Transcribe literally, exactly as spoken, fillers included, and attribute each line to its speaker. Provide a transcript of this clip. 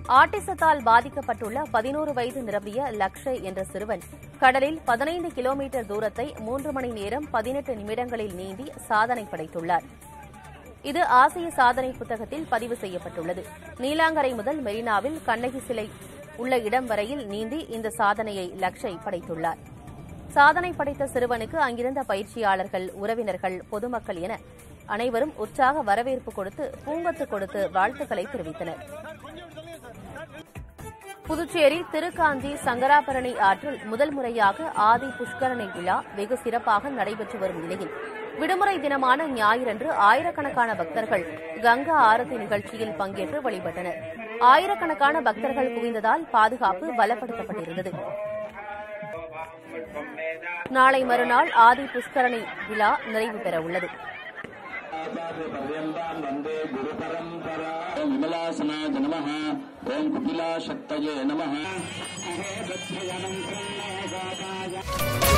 Speaker 1: ஆட்டிசத்தால் பாதிக்கப்பட்டுள்ள பதினோரு வயது நிரம்பிய லக்ஷய் என்ற சிறுவன் கடலில் பதினைந்து கிலோமீட்டர் தூரத்தை மூன்று மணி நேரம் பதினெட்டு நிமிடங்களில் நீந்தி சாதனை படைத்துள்ளார். இது ஆசிய சாதனை புத்தகத்தில் பதிவு செய்யப்பட்டுள்ளது. நீலாங்கரை முதல் மெரினாவில் கண்ணகி சிலை உள்ள இடம் வரையில் நீந்தி இந்த சாதனையை லக்ஷய் படைத்துள்ளார். சாதனை படைத்த சிறுவனுக்கு அங்கிருந்த பயிற்சியாளர்கள், உறவினர்கள், பொதுமக்கள் என அனைவரும் உற்சாக வரவேற்பு கொடுத்து பூங்கொத்து கொடுத்து வாழ்த்துக்களை தெரிவித்தனர். புதுச்சேரி திருக்காஞ்சி சங்கராபரணி ஆற்றில் முதல் முறையாக ஆதி புஷ்கரணி விழா வெகு சிறப்பாக நடைபெற்று வரும் நிலையில் விடுமுறை தினமான ஞாயிறன்று ஆயிரக்கணக்கான பக்தர்கள் கங்கா ஆரத்தி நிகழ்ச்சியில் பங்கேற்று வழிபட்டனர். ஆயிரக்கணக்கான பக்தர்கள் குவிந்ததால் பாதுகாப்பு பலப்படுத்தப்பட்டிருந்தது. நாளை மறுநாள் ஆதி புஷ்கரணி விழா நிறைவு பெறவுள்ளது.
Speaker 2: விமலாசனாய நமः. ஓம் குபிலாசக்தயே நமः.